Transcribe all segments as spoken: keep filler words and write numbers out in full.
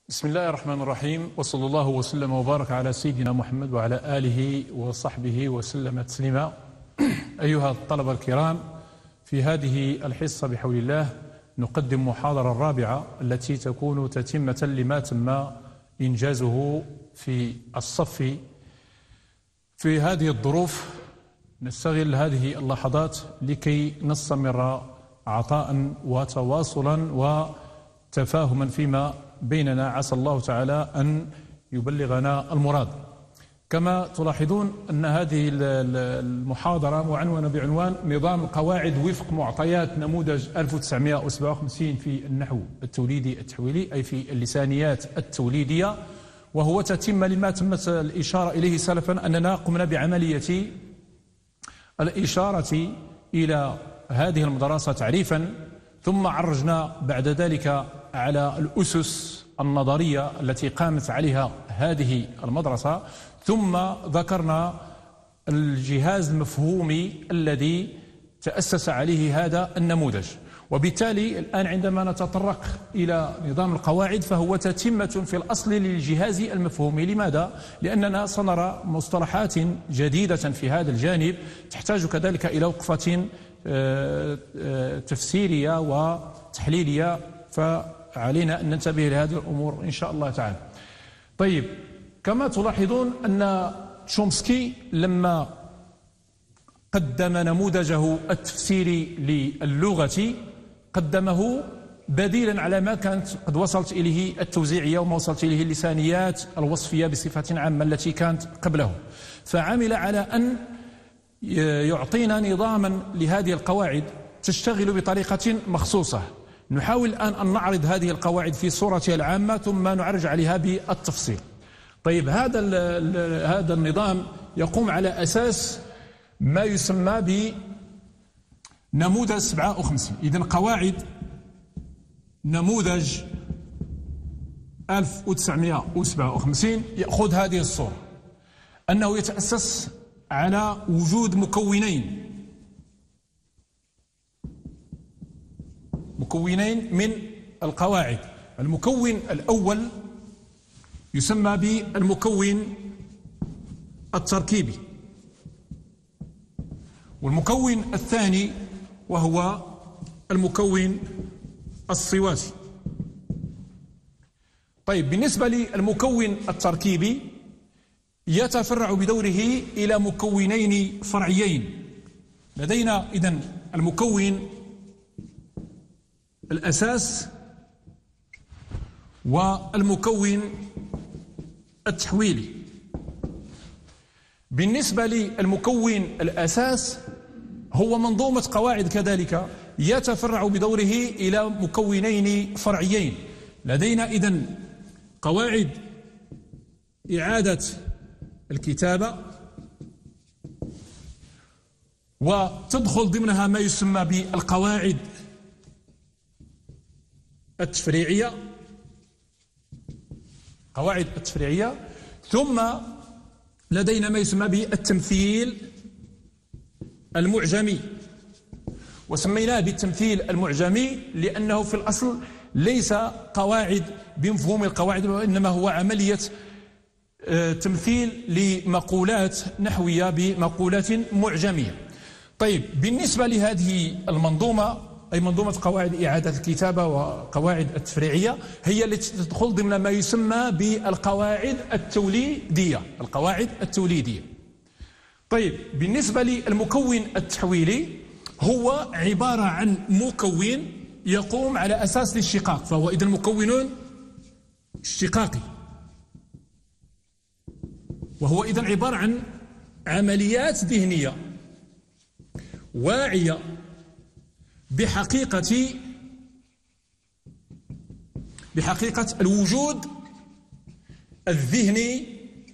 بسم الله الرحمن الرحيم، وصلى الله وسلم وبارك على سيدنا محمد وعلى آله وصحبه وسلم تسليما. أيها الطلبة الكرام، في هذه الحصة بحول الله نقدم محاضرة الرابعة التي تكون تتمة لما تم إنجازه في الصف. في هذه الظروف نستغل هذه اللحظات لكي نستمر عطاء وتواصلا وتفاهما فيما بيننا، عسى الله تعالى أن يبلغنا المراد. كما تلاحظون أن هذه المحاضرة معنونة بعنوان نظام القواعد وفق معطيات نموذج ألف وتسعمائة وسبعة وخمسين في النحو التوليدي التحويلي، أي في اللسانيات التوليدية، وهو تتم لما تمت الإشارة إليه سلفا أننا قمنا بعملية الإشارة إلى هذه المدرسة تعريفا، ثم عرجنا بعد ذلك على الأسس النظرية التي قامت عليها هذه المدرسة، ثم ذكرنا الجهاز المفهومي الذي تأسس عليه هذا النموذج. وبالتالي الآن عندما نتطرق إلى نظام القواعد فهو تتمة في الأصل للجهاز المفهومي. لماذا؟ لأننا سنرى مصطلحات جديدة في هذا الجانب تحتاج كذلك إلى وقفة تفسيرية وتحليلية، فعلينا أن ننتبه لهذه الأمور إن شاء الله تعالى. طيب، كما تلاحظون أن تشومسكي لما قدم نموذجه التفسيري للغة قدمه بديلا على ما كانت قد وصلت إليه التوزيعية وما وصلت إليه اللسانيات الوصفية بصفة عامة التي كانت قبله، فعمل على أن يعطينا نظاما لهذه القواعد تشتغل بطريقة مخصوصة. نحاول الآن أن نعرض هذه القواعد في صورتها العامة ثم نعرج عليها بالتفصيل. طيب، هذا هذا النظام يقوم على أساس ما يسمى بنموذج سبعة وخمسين. إذن قواعد نموذج ألف وتسعمائة وسبعة وخمسين يأخذ هذه الصورة، أنه يتأسس على وجود مكونين مكونين من القواعد. المكون الأول يسمى بالمكون التركيبي، والمكون الثاني وهو المكون الصواسي. طيب، بالنسبة للمكون التركيبي يتفرع بدوره إلى مكونين فرعيين. لدينا إذن المكون الأساس والمكون التحويلي. بالنسبة للمكون الأساس هو منظومة قواعد كذلك يتفرع بدوره إلى مكونين فرعيين. لدينا إذن قواعد إعادة الكتابة، وتدخل ضمنها ما يسمى بالقواعد التفريعية قواعد التفريعية ثم لدينا ما يسمى بالتمثيل المعجمي. وسميناه بالتمثيل المعجمي لأنه في الأصل ليس قواعد بمفهوم القواعد، وإنما هو عملية تمثيل لمقولات نحوية بمقولات معجمية. طيب، بالنسبة لهذه المنظومة، أي منظومة قواعد إعادة الكتابة وقواعد التفريعية، هي التي تدخل ضمن ما يسمى بالقواعد التوليدية القواعد التوليدية. طيب، بالنسبة للمكون التحويلي هو عبارة عن مكون يقوم على أساس الاشتقاق، فهو إذن مكون اشتقاقي، وهو إذن عبارة عن عمليات ذهنية واعية بحقيقة بحقيقة الوجود الذهني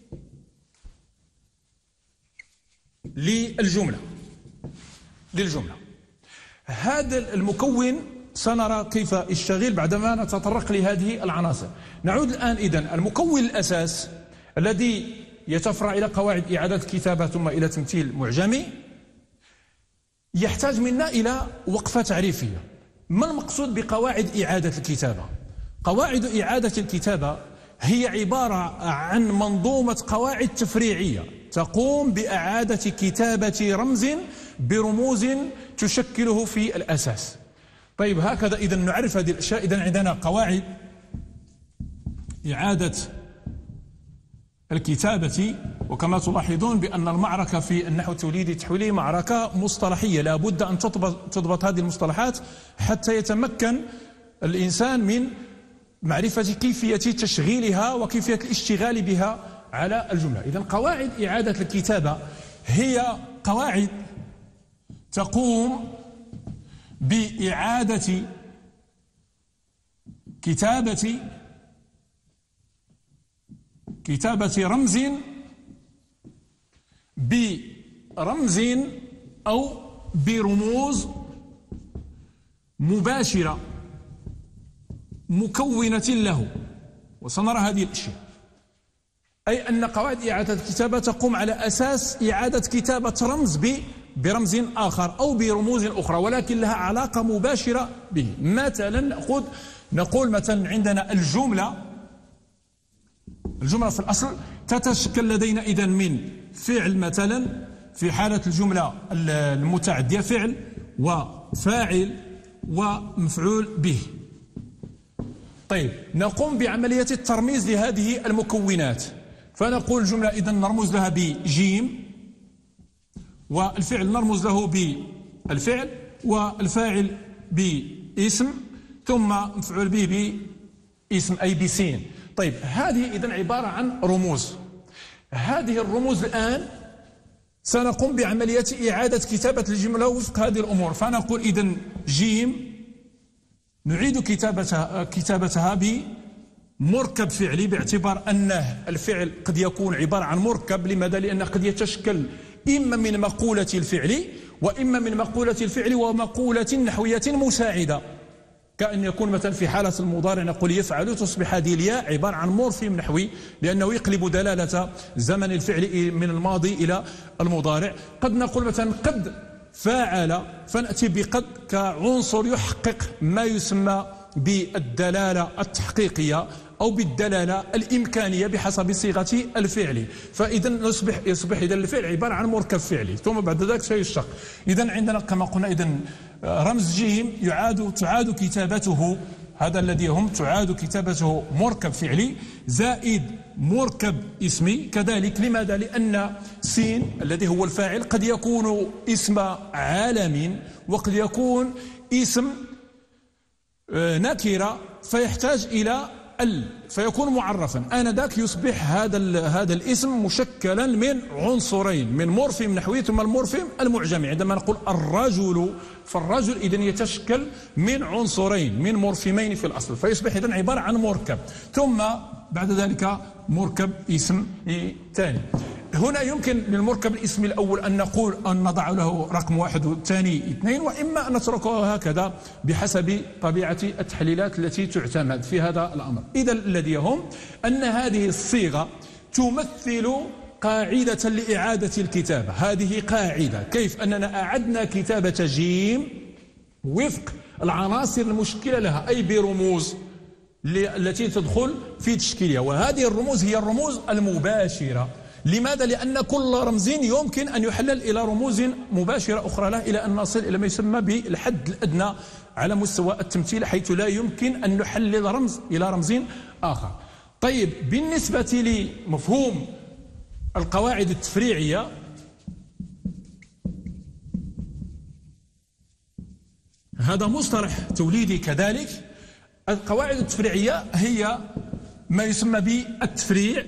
للجملة للجملة هذا المكون سنرى كيف يشتغل بعدما نتطرق لهذه العناصر. نعود الآن. إذن المكون الأساس الذي يتفرع إلى قواعد إعادة الكتابة ثم إلى تمثيل معجمي يحتاج منا إلى وقفة تعريفية. ما المقصود بقواعد إعادة الكتابة؟ قواعد إعادة الكتابة هي عبارة عن منظومة قواعد تفريعية تقوم بإعادة كتابة رمز برموز تشكله في الأساس. طيب هكذا إذا نعرف هذه الأشياء. إذا عندنا قواعد إعادة الكتابة، وكما تلاحظون بأن المعركة في النحو التوليدي التحويلي معركة مصطلحية، لا بد أن تضبط, تضبط هذه المصطلحات حتى يتمكن الإنسان من معرفة كيفية تشغيلها وكيفية الاشتغال بها على الجملة. إذا قواعد إعادة الكتابة هي قواعد تقوم بإعادة كتابة كتابة رمز برمز أو برموز مباشرة مكونة له، وسنرى هذه الأشياء. أي أن قواعد إعادة الكتابة تقوم على أساس إعادة كتابة رمز برمز آخر أو برموز أخرى، ولكن لها علاقة مباشرة به. مثلا نأخذ نقول مثلا عندنا الجملة الجملة في الأصل تتشكل لدينا إذن من فعل، مثلا في حالة الجملة المتعدية فعل وفاعل ومفعول به. طيب نقوم بعملية الترميز لهذه المكونات، فنقول الجملة إذن نرمز لها بجيم، والفعل نرمز له بالفعل، والفاعل باسم، ثم مفعول به باسم أي بسين. طيب هذه إذن عبارة عن رموز. هذه الرموز الآن سنقوم بعملية إعادة كتابة الجملة وفق هذه الأمور. فنقول إذن جيم نعيد كتابتها كتابتها بمركب فعلي، باعتبار أن الفعل قد يكون عبارة عن مركب. لماذا؟ لأنه قد يتشكل إما من مقولة الفعل وإما من مقولة الفعل ومقولة نحوية مساعدة، كأن يكون مثلا في حالة المضارع نقول يفعل، تصبح هذه الياء عبارة عن مورفيم نحوي لأنه يقلب دلالة زمن الفعل من الماضي إلى المضارع. قد نقول مثلا قد فاعل، فنأتي بقد كعنصر يحقق ما يسمى بالدلالة التحقيقية أو بالدلالة الإمكانية بحسب صيغة الفعل. فإذا يصبح يصبح إذا الفعل عبارة عن مركب فعلي، ثم بعد ذلك سيشتق. إذا عندنا كما قلنا إذا رمز جيم يعاد تعاد كتابته، هذا الذي هم تعاد كتابته مركب فعلي زائد مركب اسمي كذلك. لماذا؟ لأن سين الذي هو الفاعل قد يكون اسم عالم وقد يكون اسم نكرة فيحتاج إلى ال، فيكون معرفا. آنذاك يصبح هذا هذا الاسم مشكلا من عنصرين، من مورفيم نحوي ثم المورفيم المعجمي. عندما نقول الرجل فالرجل إذن يتشكل من عنصرين، من مورفيمين في الأصل، فيصبح إذن عبارة عن مركب، ثم بعد ذلك مركب اسم ثاني. هنا يمكن للمركب الاسمي الأول أن نقول أن نضع له رقم واحد والثاني اثنين، وإما أن نتركه هكذا بحسب طبيعة التحليلات التي تعتمد في هذا الأمر. إذا الذي يهم أن هذه الصيغة تمثل قاعدة لإعادة الكتابة. هذه قاعدة كيف أننا أعدنا كتابة جيم وفق العناصر المشكلة لها، أي برموز التي تدخل في تشكيلها، وهذه الرموز هي الرموز المباشرة. لماذا؟ لأن كل رمز يمكن أن يحلل إلى رموز مباشرة أخرى له، إلى أن نصل إلى ما يسمى بالحد الأدنى على مستوى التمثيل، حيث لا يمكن أن نحلل رمز إلى رمز آخر. طيب بالنسبة لمفهوم القواعد التفريعية، هذا مصطلح توليدي كذلك. القواعد التفريعية هي ما يسمى بالتفريع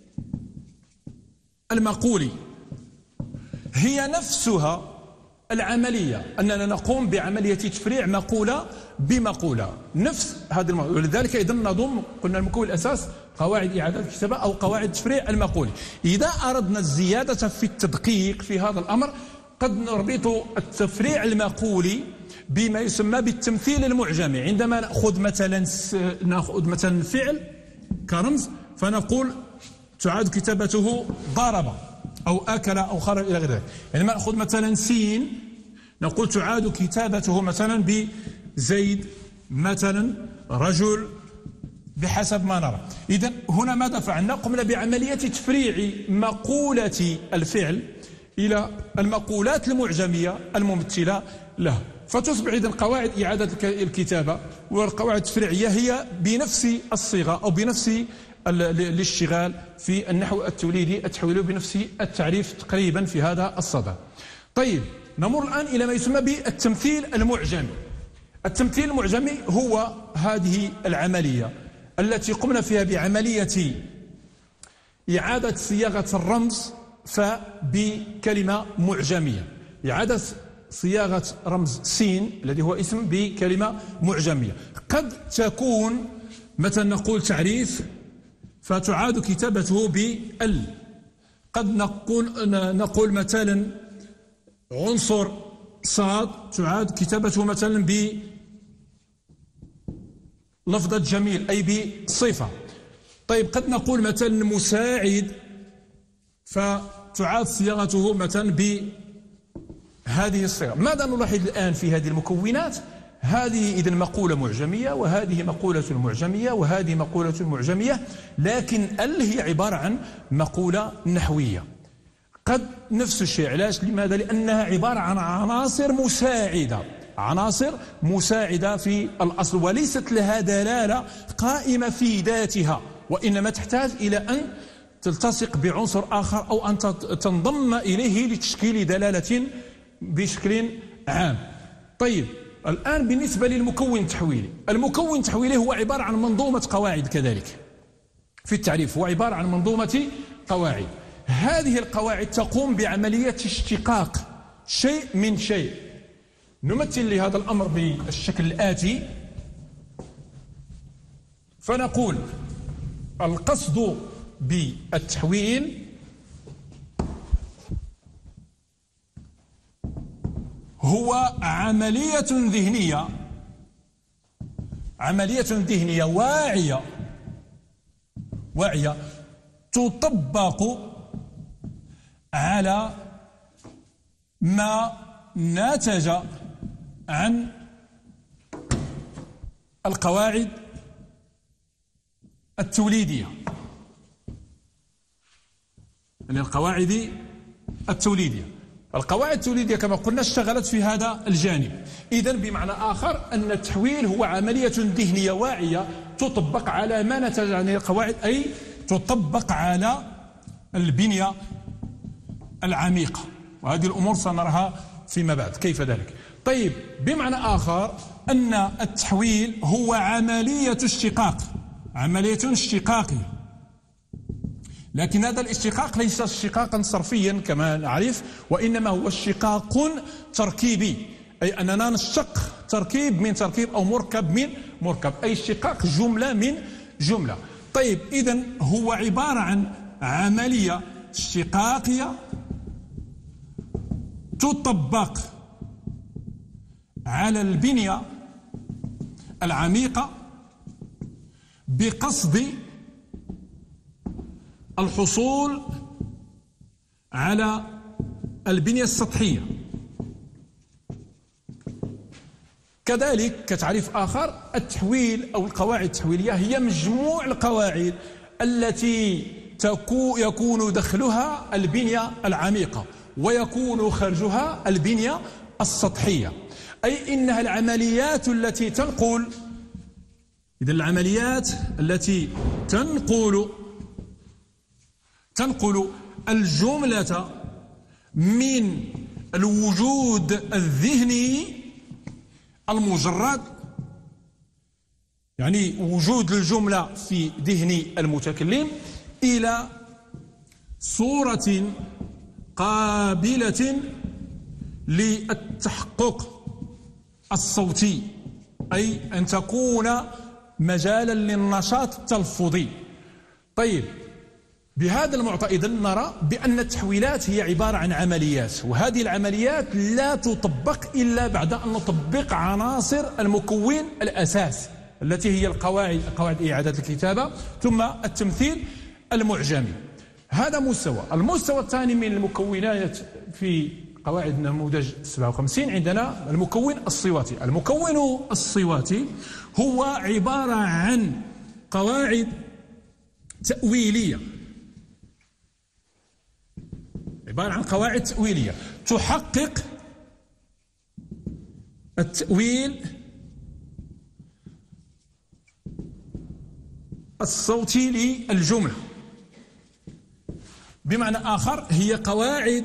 المقولي، هي نفسها العملية أننا نقوم بعملية تفريع مقولة بمقولة، نفس هذا الموضوع. ولذلك إذا نضم قلنا المكون الأساس قواعد إعادة الكتابة أو قواعد تفريع المقولي. إذا أردنا الزيادة في التدقيق في هذا الأمر قد نربط التفريع المقولي بما يسمى بالتمثيل المعجمي. عندما نأخذ مثلا نأخذ مثلا فعل كرمز فنقول تعاد كتابته ضرب أو أكل أو خرج إلى غير ذلك. عندما نأخذ مثلا سين نقول تعاد كتابته مثلا بزيد مثلا رجل بحسب ما نرى. إذن هنا ماذا فعلنا؟ قمنا بعملية تفريع مقولة الفعل إلى المقولات المعجمية الممثلة له، فتصبح إذن قواعد إعادة الكتابة والقواعد التفريعية هي بنفس الصيغة أو بنفس الاشتغال في النحو التوليدي التحويلي بنفس التعريف تقريبا في هذا الصدد. طيب نمر الآن إلى ما يسمى بالتمثيل المعجمي. التمثيل المعجمي هو هذه العملية التي قمنا فيها بعملية إعادة صياغة الرمز فبكلمة معجمية، إعادة صياغة رمز سين الذي هو اسم بكلمة معجمية. قد تكون مثلا نقول تعريف فتعاد كتابته بال، قد نقول نقول مثلا عنصر صاد تعاد كتابته مثلا بلفظة جميل أي بصفة. طيب قد نقول مثلا مساعد فتعاد صياغته مثلا بهذه الصيغة. ماذا نلاحظ الآن في هذه المكونات؟ هذه إذن مقولة معجمية وهذه مقولة معجمية وهذه مقولة معجمية، لكن ال هي عبارة عن مقولة نحوية. قد نفس الشيء، علاش؟ لماذا؟ لأنها عبارة عن عناصر مساعدة، عناصر مساعدة في الأصل وليست لها دلالة قائمة في ذاتها، وإنما تحتاج إلى أن تلتصق بعنصر آخر أو أن تنضم إليه لتشكيل دلالة بشكل عام. طيب الآن بالنسبة للمكون التحويلي، المكون التحويلي هو عبارة عن منظومة قواعد كذلك في التعريف، هو عبارة عن منظومة قواعد. هذه القواعد تقوم بعملية اشتقاق شيء من شيء. نمثل لهذا الأمر بالشكل الآتي، فنقول القصد بالتحويل هو عملية ذهنية، عملية ذهنية واعية واعية تطبق على ما ناتج عن القواعد التوليدية، يعني القواعد التوليدية. القواعد التوليدية كما قلنا اشتغلت في هذا الجانب. إذن بمعنى آخر أن التحويل هو عملية ذهنية واعية تطبق على ما نتج عن القواعد، أي تطبق على البنية العميقة، وهذه الأمور سنراها فيما بعد كيف ذلك. طيب بمعنى آخر أن التحويل هو عملية اشتقاق، عملية اشتقاقية، لكن هذا الاشتقاق ليس اشتقاقا صرفيا كما نعرف، وإنما هو اشتقاق تركيبي، أي أننا نشتق تركيب من تركيب أو مركب من مركب، أي اشتقاق جملة من جملة. طيب إذن هو عبارة عن عملية اشتقاقية تطبق على البنية العميقة بقصد الحصول على البنية السطحية. كذلك كتعريف آخر، التحويل أو القواعد التحويلية هي مجموع القواعد التي يكون دخلها البنية العميقة ويكون خرجها البنية السطحية، أي إنها العمليات التي تنقل إذا العمليات التي تنقل تنقل الجملة من الوجود الذهني المجرد، يعني وجود الجملة في ذهن المتكلم، إلى صورة قابلة للتحقق الصوتي، أي أن تكون مجالا للنشاط التلفظي. طيب بهذا المعطى إذن نرى بأن التحويلات هي عبارة عن عمليات، وهذه العمليات لا تطبق إلا بعد أن نطبق عناصر المكون الأساس التي هي القواعد قواعد إعادة الكتابة ثم التمثيل المعجمي. هذا مستوى. المستوى الثاني من المكونات في قواعد نموذج سبعة وخمسين عندنا المكون الصوتي. المكون الصوتي هو عبارة عن قواعد تأويلية، عبارة عن قواعد تأويلية تحقق التأويل الصوتي للجملة. بمعنى آخر هي قواعد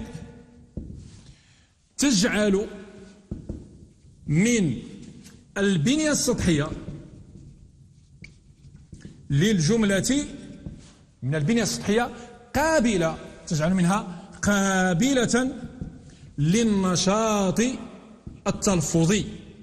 تجعل من البنية السطحية للجملة من البنية السطحية قابلة، تجعل منها قابلة للنشاط التلفظي.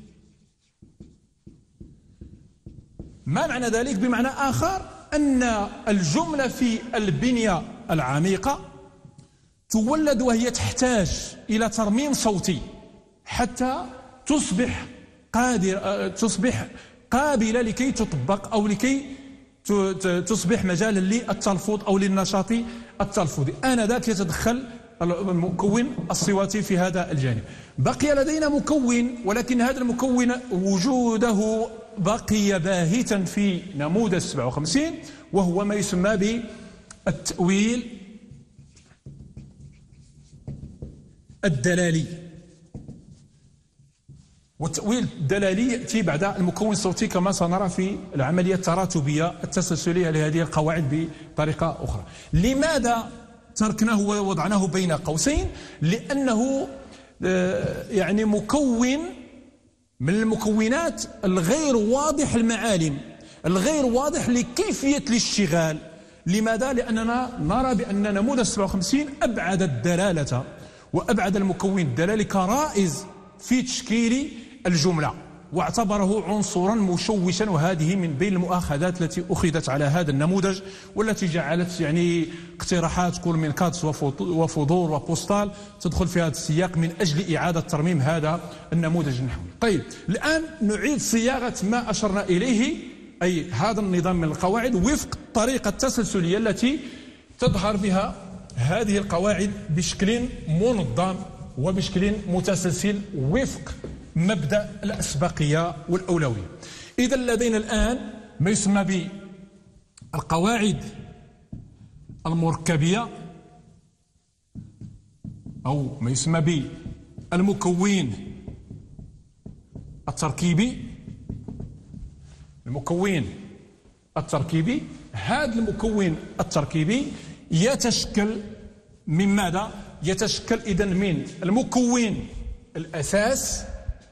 ما معنى ذلك؟ بمعنى آخر أن الجملة في البنية العميقة تولد وهي تحتاج إلى ترميم صوتي حتى تصبح قادرة تصبح قابلة لكي تطبق أو لكي تصبح مجالا للتلفظ أو للنشاط التلفظي. آنذاك يتدخل المكون الصوتي في هذا الجانب. بقي لدينا مكون، ولكن هذا المكون وجوده بقي باهتا في نموذج سبعة وخمسين، وهو ما يسمى بالتأويل الدلالي. والتأويل الدلالي يأتي بعد المكون الصوتي كما سنرى في العملية التراتبية التسلسلية لهذه القواعد بطريقة أخرى. لماذا تركناه ووضعناه بين قوسين؟ لأنه يعني مكون من المكونات الغير واضح المعالم، الغير واضح لكيفية الاشتغال. لماذا؟ لأننا نرى بأن نموذج سبعة وخمسين أبعد الدلالة وأبعد المكون الدلالي كرائز في تشكيل الجملة، واعتبره عنصرا مشوشا، وهذه من بين المؤاخذات التي أخذت على هذا النموذج، والتي جعلت يعني اقتراحات كل من كاتس وفضول وبوستال تدخل في هذا السياق من أجل إعادة ترميم هذا النموذج النحوي. طيب، الآن نعيد صياغة ما أشرنا إليه، أي هذا النظام من القواعد وفق الطريقة التسلسلية التي تظهر بها هذه القواعد بشكل منظم وبشكل متسلسل وفق مبدأ الأسبقية والأولوية. إذا لدينا الآن ما يسمى بالقواعد المركبية أو ما يسمى بالمكون التركيبي. المكون التركيبي، هذا المكون التركيبي يتشكل من ماذا؟ يتشكل إذن من المكون الأساس.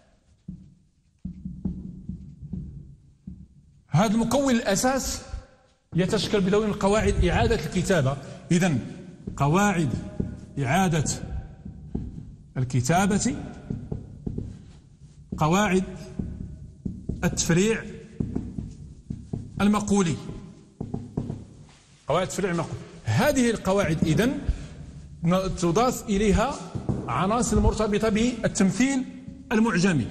هذا المكون الأساس يتشكل بدون القواعد إعادة الكتابة. إذن قواعد إعادة الكتابة، قواعد التفريع المقولي، قواعد التفريع المقولي. هذه القواعد إذن تضاف إليها عناصر مرتبطة بالتمثيل المعجمي.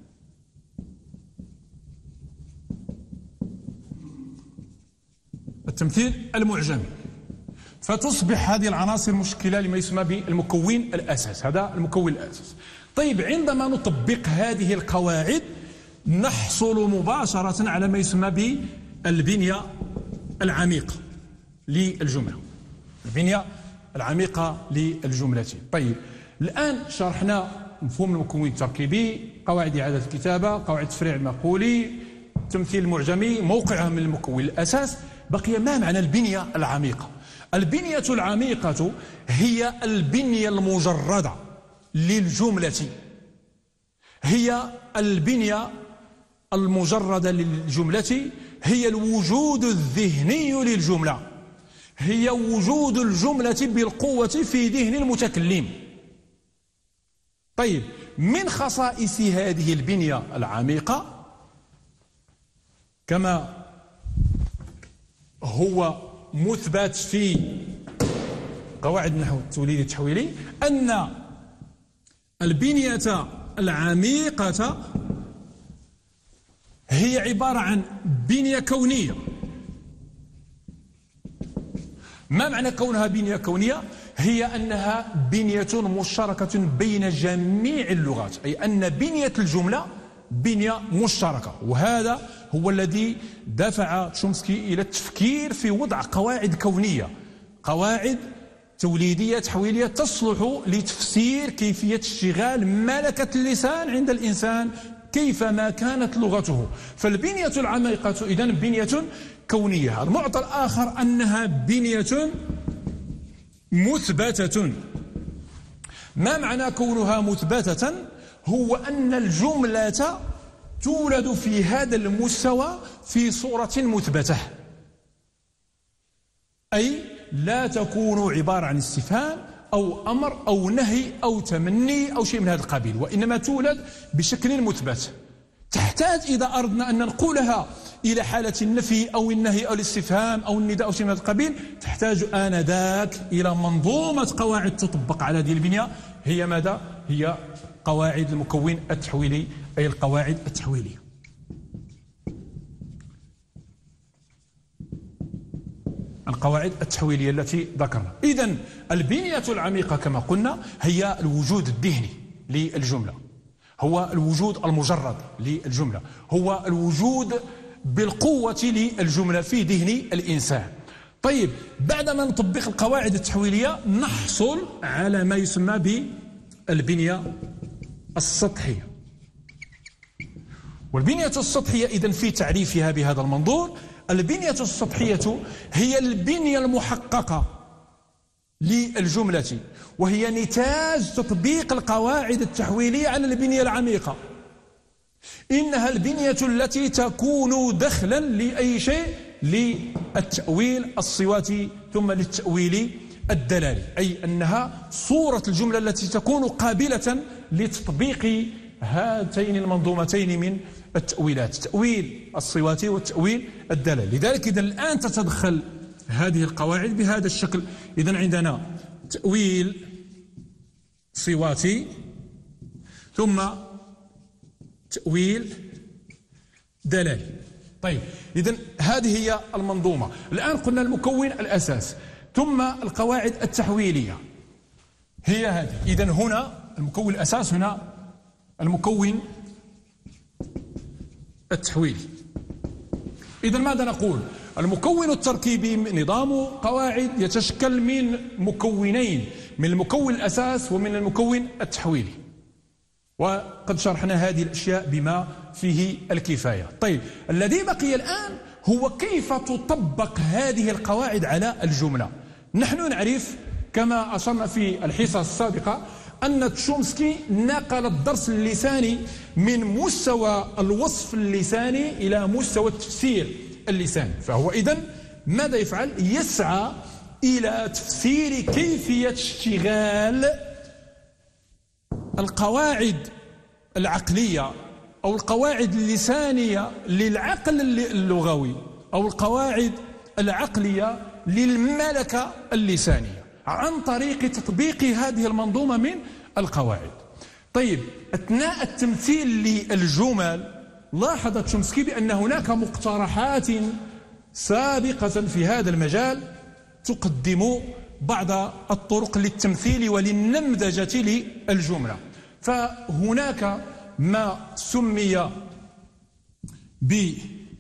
التمثيل المعجمي، فتصبح هذه العناصر مشكلة لما يسمى بالمكون الأساس. هذا المكون الأساس. طيب، عندما نطبق هذه القواعد نحصل مباشرة على ما يسمى بالبنية العميقة للجملة، البنية العميقة للجملة. طيب، الآن شرحنا مفهوم المكون التركيبي، قواعد إعادة الكتابة، قواعد التفريع المقولي، التمثيل المعجمي، موقعها من المكون الأساس. بقي ما معنى البنية العميقة؟ البنية العميقة هي البنية المجردة للجملة، هي البنية المجردة للجملة، هي الوجود الذهني للجملة، هي وجود الجملة بالقوة في ذهن المتكلم. طيب، من خصائص هذه البنية العميقة كما هو مثبت في قواعد النحو التوليدي التحويلي أن البنية العميقة هي عبارة عن بنية كونية. ما معنى كونها بنية كونية؟ هي أنها بنية مشتركة بين جميع اللغات، أي أن بنية الجملة بنية مشتركة، وهذا هو الذي دفع تشومسكي إلى التفكير في وضع قواعد كونية، قواعد توليدية تحويلية تصلح لتفسير كيفية اشتغال ملكة اللسان عند الإنسان كيفما كانت لغته. فالبنية العميقة إذن بنية كونية. المعطى الآخر أنها بنية مثبتة. ما معنى كونها مثبتة؟ هو أن الجملة تولد في هذا المستوى في صورة مثبتة، أي لا تكون عبارة عن استفهام أو أمر أو نهي أو تمني أو شيء من هذا القبيل، وإنما تولد بشكل مثبت. تحتاج إذا أردنا أن ننقلها إلى حالة النفي أو النهي أو الاستفهام أو النداء أو شيء من هذا القبيل، تحتاج آنذاك إلى منظومة قواعد تطبق على هذه البنية. هي ماذا؟ هي قواعد المكون التحويلي، أي القواعد التحويلية. القواعد التحويلية التي ذكرنا. إذن البنية العميقة كما قلنا هي الوجود الذهني للجملة، هو الوجود المجرد للجملة، هو الوجود بالقوة للجملة في ذهن الإنسان. طيب، بعدما نطبق القواعد التحويلية نحصل على ما يسمى بالبنية السطحية. والبنية السطحية إذن في تعريفها بهذا المنظور: البنية السطحية هي البنية المحققة للجملة، وهي نتاج تطبيق القواعد التحويلية على البنية العميقة. إنها البنية التي تكون دخلا لأي شيء، للتأويل الصواتي ثم للتأويل الدلالي، أي أنها صورة الجملة التي تكون قابلة لتطبيق هاتين المنظومتين من التأويلات، التأويل الصواتي والتأويل الدلالي. لذلك إذا الآن تتدخل هذه القواعد بهذا الشكل. إذن عندنا تأويل صواتي ثم تأويل دلالي. طيب، إذن هذه هي المنظومة. الآن قلنا المكون الأساس ثم القواعد التحويلية هي هذه. إذن هنا المكون الأساس، هنا المكون التحويلي. إذن ماذا نقول؟ المكون التركيبي نظام قواعد يتشكل من مكونين، من المكون الأساس ومن المكون التحويلي، وقد شرحنا هذه الأشياء بما فيه الكفاية. طيب، الذي بقي الآن هو كيف تطبق هذه القواعد على الجملة. نحن نعرف كما أشرنا في الحصص السابقة أن تشومسكي نقل الدرس اللساني من مستوى الوصف اللساني إلى مستوى التفسير اللساني. فهو إذن ماذا يفعل؟ يسعى إلى تفسير كيفية اشتغال القواعد العقلية أو القواعد اللسانية للعقل اللغوي أو القواعد العقلية للملكة اللسانية عن طريق تطبيق هذه المنظومة من القواعد. طيب، أثناء التمثيل للجمل لاحظ تشومسكي بأن هناك مقترحات سابقة في هذا المجال تقدم بعض الطرق للتمثيل وللنمذجة للجملة. فهناك ما سمي ب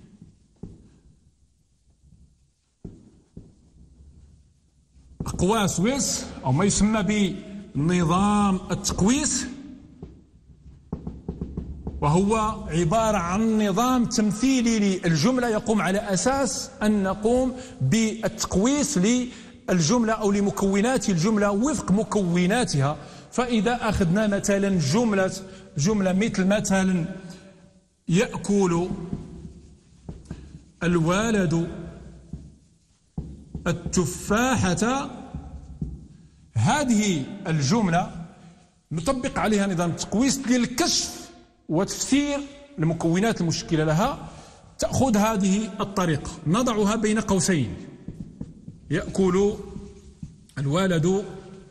أقواس ويس أو ما يسمى بنظام التقويس، وهو عبارة عن نظام تمثيلي للجملة يقوم على أساس أن نقوم بالتقويس للجملة أو لمكونات الجملة وفق مكوناتها. فإذا أخذنا مثلا جملة جملة مثل مثلا يأكل الولد التفاحة، هذه الجملة نطبق عليها نظام التقويس للكشف وتفسير المكونات المشكلة لها. تأخذ هذه الطريقة، نضعها بين قوسين: يأكل الولد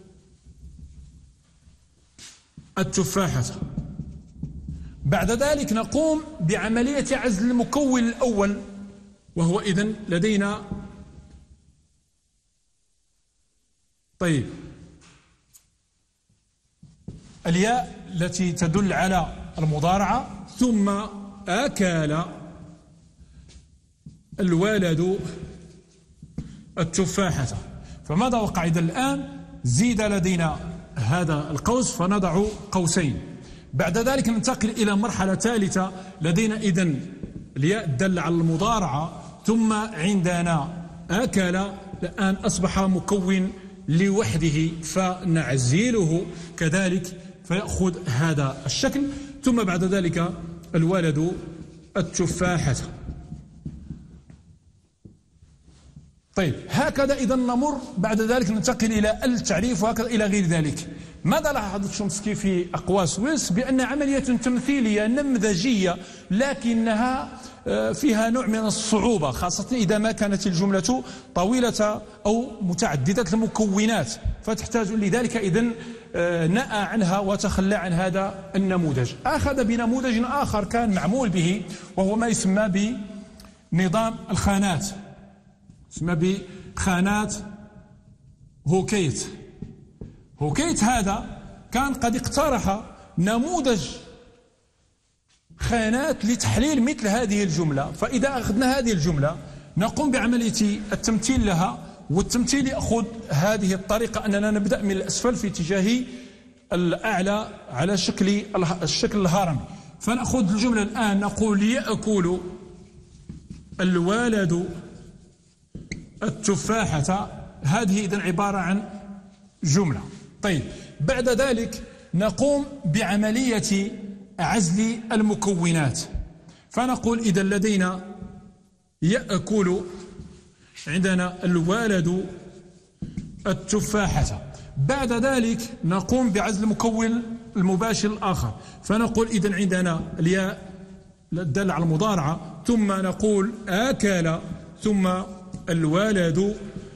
التفاحة. بعد ذلك نقوم بعملية عزل المكون الأول، وهو إذن لدينا طيب الياء التي تدل على المضارعة، ثم أكل الولد التفاحة. فماذا وقع إذا الآن؟ زيد لدينا هذا القوس فنضع قوسين. بعد ذلك ننتقل إلى مرحلة ثالثة. لدينا إذن الياء الدالة على المضارعة، ثم عندنا أكل الآن أصبح مكون لوحده فنعزله كذلك فيأخذ هذا الشكل. ثم بعد ذلك الولد التفاحة. طيب هكذا إذا نمر بعد ذلك ننتقل إلى التعريف وهكذا إلى غير ذلك. ماذا لاحظ شومسكي في أقواس ويلس؟ بأن عملية تمثيلية نمذجية لكنها فيها نوع من الصعوبة، خاصة إذا ما كانت الجملة طويلة أو متعددة المكونات، فتحتاج لذلك إذن نأى عنها وتخلى عن هذا النموذج. أخذ بنموذج آخر كان معمول به وهو ما يسمى بنظام الخانات، يسمى بخانات هوكيت. هوكيت هذا كان قد اقترح نموذج خانات لتحليل مثل هذه الجملة. فإذا أخذنا هذه الجملة نقوم بعملية التمثيل لها، والتمثيل يأخذ هذه الطريقة أننا نبدأ من الأسفل في اتجاه الأعلى على شكل الشكل الهرمي. فنأخذ الجملة الآن نقول يأكل الولد التفاحة. هذه إذن عبارة عن جملة. طيب بعد ذلك نقوم بعملية عزل المكونات. فنقول إذا لدينا يأكل، عندنا الولد التفاحة. بعد ذلك نقوم بعزل المكون المباشر الآخر. فنقول إذا عندنا الياء الدالة على المضارعة، ثم نقول آكل، ثم الولد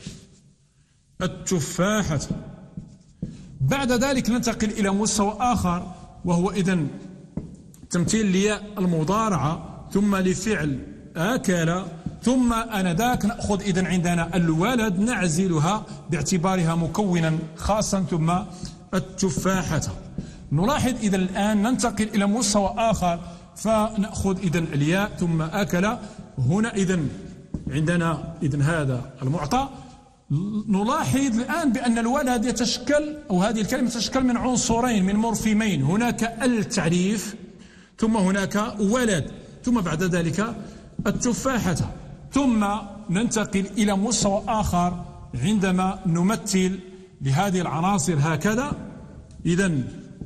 التفاحة. بعد ذلك ننتقل إلى مستوى آخر وهو إذن تمثيل لياء المضارعة ثم لفعل آكل، ثم آنذاك نأخذ إذن عندنا الولد نعزلها باعتبارها مكونا خاصا ثم التفاحة. نلاحظ إذن الآن ننتقل إلى مستوى آخر فنأخذ إذن الياء ثم آكل. هنا إذن عندنا إذن هذا المعطى. نلاحظ الآن بأن الولد يتشكل أو هذه الكلمة تتشكل من عنصرين من مورفيمين، هناك التعريف ثم هناك ولد، ثم بعد ذلك التفاحة. ثم ننتقل إلى مستوى آخر عندما نمثل لهذه العناصر هكذا. إذن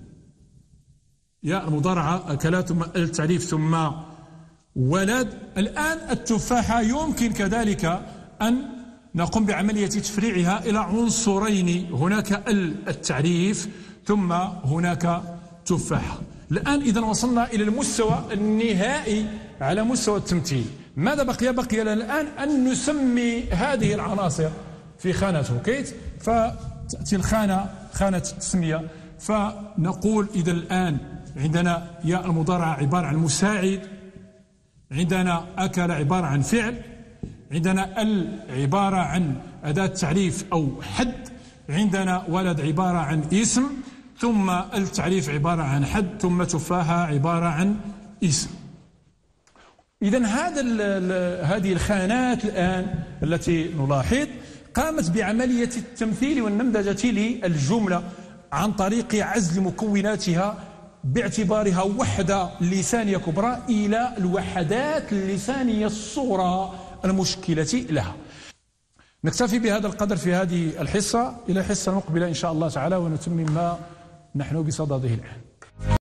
يا المضارعة أكل ثم التعريف ثم ولد. الآن التفاحة يمكن كذلك أن نقوم بعملية تفريعها إلى عنصرين، هناك التعريف ثم هناك تفاحة. الآن إذا وصلنا إلى المستوى النهائي على مستوى التمثيل. ماذا بقي؟ بقي لنا الآن أن نسمي هذه العناصر في خانة هوكيت. فتأتي الخانة خانة التسمية، فنقول إذا الآن عندنا ياء المضارعة عبارة عن مساعد، عندنا أكل عبارة عن فعل، عندنا ال عبارة عن أداة تعريف أو حد، عندنا ولد عبارة عن اسم، ثم التعريف عبارة عن حد، ثم تفاحة عبارة عن اسم. إذن هذا هذه الخانات الآن التي نلاحظ قامت بعملية التمثيل والنمذجة للجملة عن طريق عزل مكوناتها باعتبارها وحدة لسانية كبرى إلى الوحدات اللسانية الصغرى المشكلة لها. نكتفي بهذا القدر في هذه الحصة، إلى الحصة المقبلة إن شاء الله تعالى ونتمم ما نحن بصدده الآن.